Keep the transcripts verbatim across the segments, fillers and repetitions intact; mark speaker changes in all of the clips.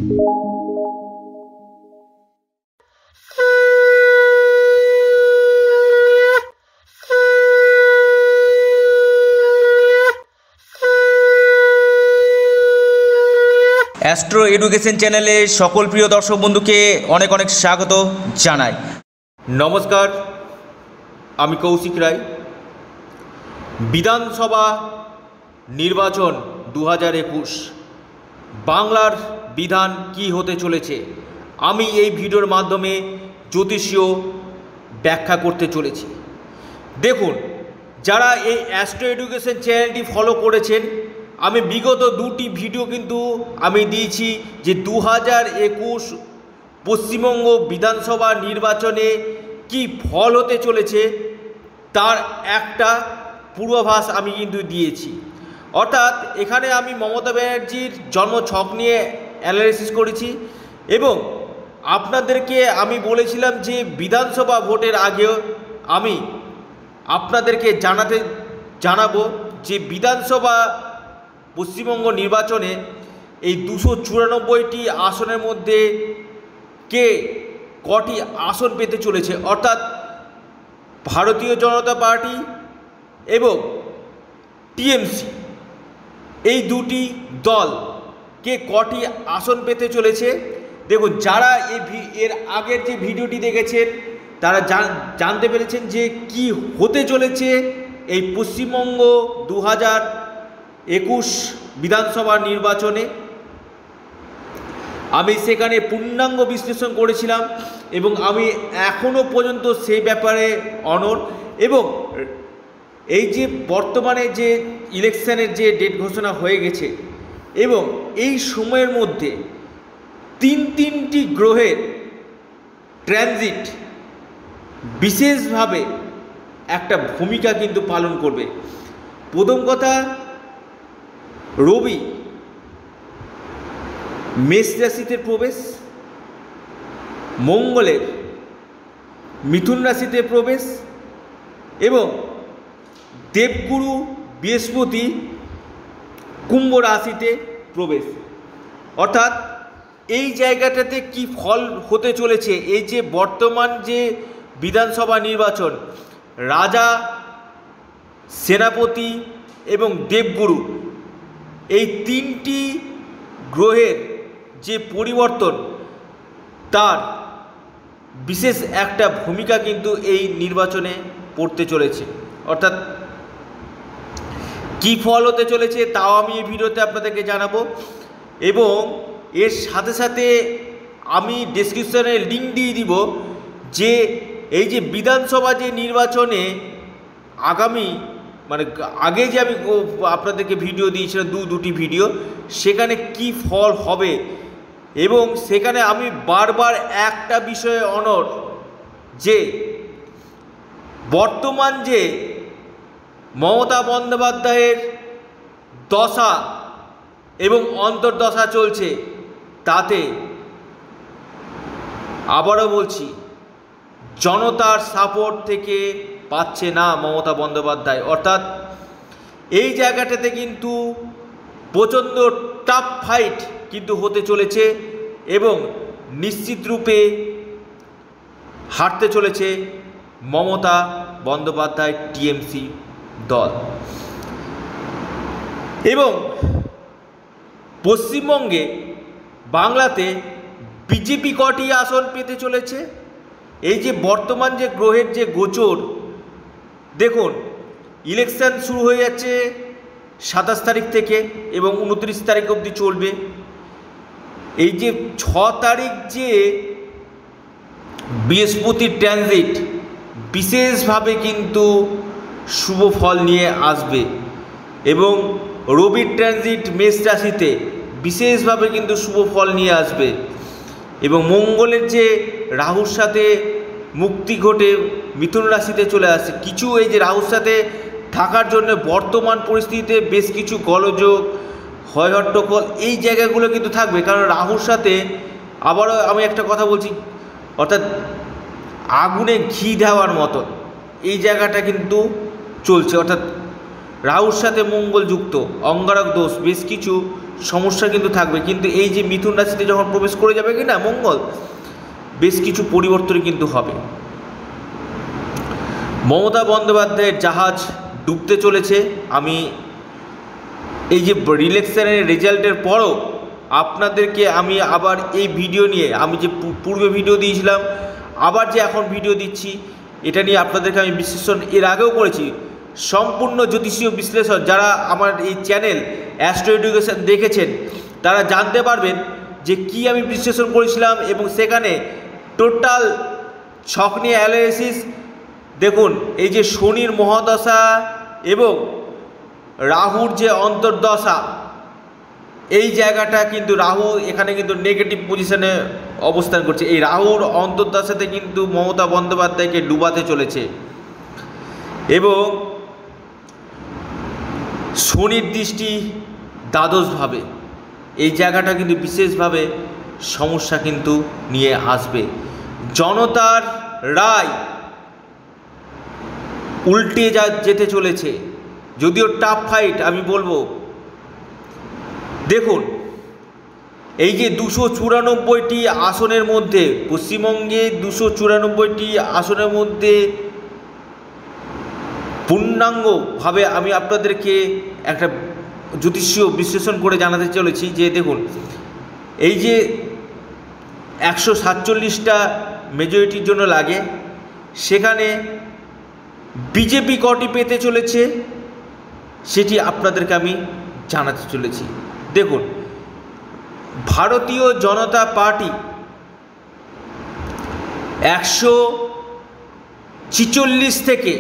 Speaker 1: Astro education চ্যানেলে সকল প্রিয় দর্শক বন্ধুকে অনেক অনেক স্বাগত জানাই। নমস্কার, আমি কৌশিক রায়। বিধানসভা নির্বাচন দু হাজার একুশ বাংলার বিধান কি হতে চলেছে আমি এই ভিডিওর মাধ্যমে জ্যোতিষীয় ব্যাখ্যা করতে চলেছি। দেখুন, যারা এই অ্যাস্ট্রো এডুকেশন চ্যানেলটি ফলো করেছেন, আমি বিগত দুটি ভিডিও কিন্তু আমি দিয়েছি যে দু হাজার একুশ পশ্চিমবঙ্গ বিধানসভা নির্বাচনে কি ফল হতে চলেছে তার একটা পূর্বাভাস আমি কিন্তু দিয়েছি। অর্থাৎ এখানে আমি মমতা ব্যানার্জির জন্মছক নিয়ে অ্যানালাইসিস করেছি এবং আপনাদেরকে আমি বলেছিলাম যে বিধানসভা ভোটের আগেও আমি আপনাদেরকে জানাতে জানাবো যে বিধানসভা পশ্চিমবঙ্গ নির্বাচনে এই দুশো চুরানব্বইটি আসনের মধ্যে কে কটি আসন পেতে চলেছে, অর্থাৎ ভারতীয় জনতা পার্টি এবং টিএমসি এই দুটি দল কে কটি আসন পেতে চলেছে। দেখুন, যারা এই এর আগের যে ভিডিওটি দেখেছেন তারা জানতে পেরেছেন যে কি হতে চলেছে এই পশ্চিমবঙ্গ দু হাজার একুশ বিধানসভা নির্বাচনে। আমি সেখানে পূর্ণাঙ্গ বিশ্লেষণ করেছিলাম এবং আমি এখনও পর্যন্ত সেই ব্যাপারে অনড়। এবং এই যে বর্তমানে যে ইলেকশনের যে ডেট ঘোষণা হয়ে গেছে এবং এই সময়ের মধ্যে তিন তিনটি গ্রহের ট্রানজিট বিশেষভাবে একটা ভূমিকা কিন্তু পালন করবে। প্রথম কথা, রবি মেষ রাশিতে প্রবেশ, মঙ্গলের মিথুন রাশিতে প্রবেশ এবং দেবগুরু বৃহস্পতি কুম্ভ রাশিতে প্রবেশ। অর্থাৎ এই জায়গাটাতে কি ফল হতে চলেছে, এই যে বর্তমান যে বিধানসভা নির্বাচন, রাজা, সেনাপতি এবং দেবগুরু এই তিনটি গ্রহের যে পরিবর্তন তার বিশেষ একটা ভূমিকা কিন্তু এই নির্বাচনে পড়তে চলেছে। অর্থাৎ কী ফল হতে চলেছে তাও আমি এই ভিডিওতে আপনাদেরকে জানাবো এবং এর সাথে সাথে আমি ডেসক্রিপশনে লিঙ্ক দিয়ে দিব যে এই যে বিধানসভা যে নির্বাচনে আগামী মানে আগে যে আমি আপনাদেরকে ভিডিও দিয়েছিলাম দু দুটি ভিডিও, সেখানে কি ফল হবে এবং সেখানে আমি বারবার একটা বিষয়ে অনড় যে বর্তমান যে মমতা বন্দ্যোপাধ্যায়ের দশা এবং অন্তর্দশা চলছে তাতে আবারও বলছি জনতার সাপোর্ট থেকে পাচ্ছে না মমতা বন্দ্যোপাধ্যায়। অর্থাৎ এই জায়গাটাতে কিন্তু প্রচণ্ড টাফ ফাইট কিন্তু হতে চলেছে এবং নিশ্চিত রূপে হারতে চলেছে মমতা বন্দ্যোপাধ্যায় টিএমসি দল। এবং পশ্চিমবঙ্গে বাংলাতে বিজেপি কটি আসন পেতে চলেছে, এই যে বর্তমান যে গ্রহের যে গোচর, দেখুন ইলেকশন শুরু হয়ে যাচ্ছে সাতাশ তারিখ থেকে এবং উনত্রিশ তারিখ অবধি চলবে। এই যে ছ তারিখ যে বৃহস্পতির ট্রানজিট বিশেষভাবে কিন্তু শুভ ফল নিয়ে আসবে এবং রবির ট্রানজিট মেষ রাশিতে বিশেষভাবে কিন্তু শুভ ফল নিয়ে আসবে এবং মঙ্গলের যে রাহুর সাথে মুক্তি ঘটে মিথুন রাশিতে চলে আসে। কিছু এই যে রাহুর সাথে থাকার জন্য বর্তমান পরিস্থিতিতে বেশ কিছু গোলযোগ, হয় হট্টগোল এই জায়গাগুলো কিন্তু থাকবে, কারণ রাহুর সাথে আবারও আমি একটা কথা বলছি, অর্থাৎ আগুনে ঘি দেওয়ার মতো এই জায়গাটা কিন্তু চলছে। অর্থাৎ রাহুর সাথে মঙ্গল যুক্ত, অঙ্গারক দোষ, বেশ কিছু সমস্যা কিন্তু থাকবে, কিন্তু এই যে মিথুন রাশিতে যখন প্রবেশ করে যাবে কি না মঙ্গল, বেশ কিছু পরিবর্তন কিন্তু হবে। মমতা বন্দ্যোপাধ্যায়ের জাহাজ ডুবতে চলেছে। আমি এই যে ইলেকশনের রেজাল্টের পরও আপনাদেরকে আমি আবার এই ভিডিও নিয়ে, আমি যে পূর্বে ভিডিও দিয়েছিলাম, আবার যে এখন ভিডিও দিচ্ছি, এটা নিয়ে আপনাদেরকে আমি বিশ্লেষণ এর আগেও করেছি। সম্পূর্ণ জ্যোতিষীয় বিশ্লেষণ যারা আমার এই চ্যানেল অ্যাস্ট্রো এডুকেশন দেখেছেন তারা জানতে পারবেন যে কি আমি বিশ্লেষণ করেছিলাম, এবং সেখানে টোটাল ছক নিয়ে অ্যানালিসিস দেখুন। এই যে শনির মহাদশা এবং রাহুর যে অন্তর্দশা, এই জায়গাটা কিন্তু রাহু এখানে কিন্তু নেগেটিভ পজিশনে অবস্থান করছে। এই রাহুর অন্তর্দশাতে কিন্তু মমতা বন্দ্যোপাধ্যায়কে ডুবাতে চলেছে, এবং শনির দৃষ্টি দ্বাদশভাবে, এই জায়গাটা কিন্তু বিশেষভাবে সমস্যা কিন্তু নিয়ে আসবে। জনতার রায় উল্টে যা যেতে চলেছে, যদিও টাফ ফাইট আমি বলবো। দেখুন, এই যে দুশো চুরানব্বইটি আসনের মধ্যে, পশ্চিমবঙ্গে দুশো চুরানব্বইটি আসনের মধ্যে পূর্ণাঙ্গভাবে আমি আপনাদেরকে একটা জ্যোতিষীয় বিশ্লেষণ করে জানাতে চলেছি যে দেখুন, এই যে একশো সাতচল্লিশটা মেজরিটির জন্য লাগে, সেখানে বিজেপি কটি পেতে চলেছে সেটি আপনাদেরকে আমি জানাতে চলেছি। দেখুন, ভারতীয় জনতা পার্টি একশো ছিচল্লিশ থেকে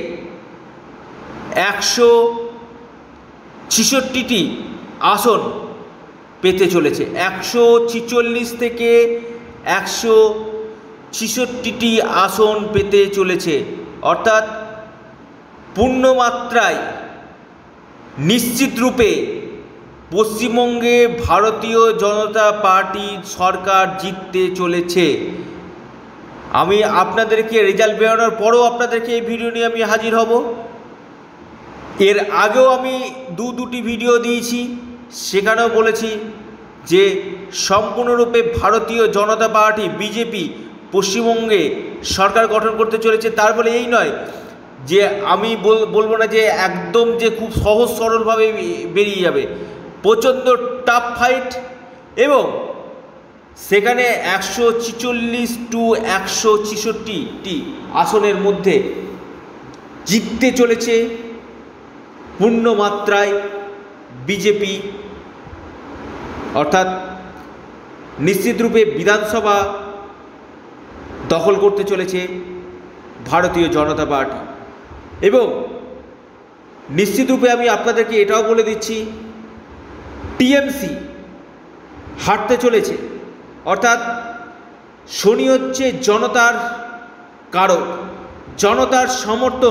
Speaker 1: একশো ছিষট্টিটি আসন পেতে চলেছে। একশো ছিচল্লিশ থেকে একশো ছিষট্টিটি আসন পেতে চলেছে, অর্থাৎ পূর্ণমাত্রায় নিশ্চিত রূপে পশ্চিমবঙ্গে ভারতীয় জনতা পার্টির সরকার জিততে চলেছে। আমি আপনাদেরকে রেজাল্ট বেরোনোর পরও আপনাদেরকে এই ভিডিও নিয়ে আমি হাজির হব। এর আগেও আমি দু দুটি ভিডিও দিয়েছি, সেখানেও বলেছি যে সম্পূর্ণরূপে ভারতীয় জনতা পার্টি বিজেপি পশ্চিমবঙ্গে সরকার গঠন করতে চলেছে। তার বলে এই নয় যে আমি বলবো না যে একদম যে খুব সহজ সরলভাবে বেরিয়ে যাবে, প্রচণ্ড টাফ ফাইট, এবং সেখানে একশো ছিচল্লিশ টু একশো ছিষট্টিটি আসনের মধ্যে জিততে চলেছে পূর্ণমাত্রায় বিজেপি, অর্থাৎ নিশ্চিতরূপে বিধানসভা দখল করতে চলেছে ভারতীয় জনতা পার্টি। এবং নিশ্চিতরূপে আমি আপনাদেরকে এটাও বলে দিচ্ছি, টিএমসি হারতে চলেছে, অর্থাৎ শনি হচ্ছে জনতার কারক, জনতার সমর্থন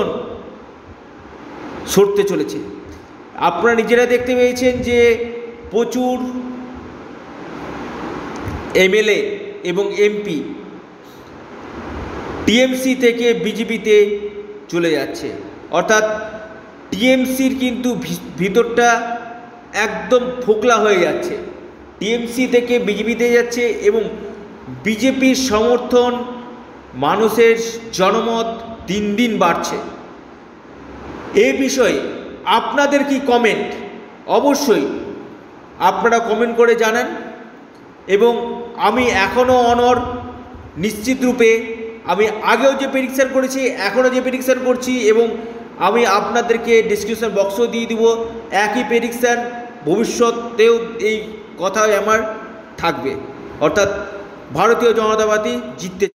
Speaker 1: সরতে চলেছে। আপনারা নিজেরা দেখতে পেয়েছেন যে প্রচুর এমএলএ এবং এমপি টিএমসি থেকে বিজেপিতে চলে যাচ্ছে, অর্থাৎ টিএমসির কিন্তু ভিতরটা একদম ফোকলা হয়ে যাচ্ছে, টিএমসি থেকে বিজেপিতে যাচ্ছে, এবং বিজেপির সমর্থন, মানুষের জনমত দিন দিন বাড়ছে। এই বিষয়ে আপনাদের কি কমেন্ট, অবশ্যই আপনারা কমেন্ট করে জানান। এবং আমি এখনও অনর নিশ্চিত রূপে, আমি আগেও যে প্রেডিকশন করেছি এখনও যে প্রেডিকশন করছি, এবং আমি আপনাদেরকে ডিসক্রিপশন বক্সও দিয়ে দিব একই প্রেডিকশন, ভবিষ্যতেও এই কথাই আমার থাকবে, অর্থাৎ ভারতীয় জনতা পার্টি জিততে